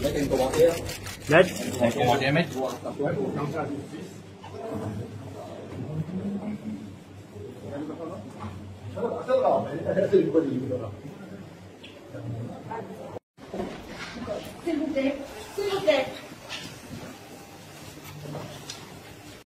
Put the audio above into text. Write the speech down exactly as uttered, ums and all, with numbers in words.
Mettez une commentaire. Mettre. Un commentaire, mettre. S'il vous plaît, s'il vous plaît.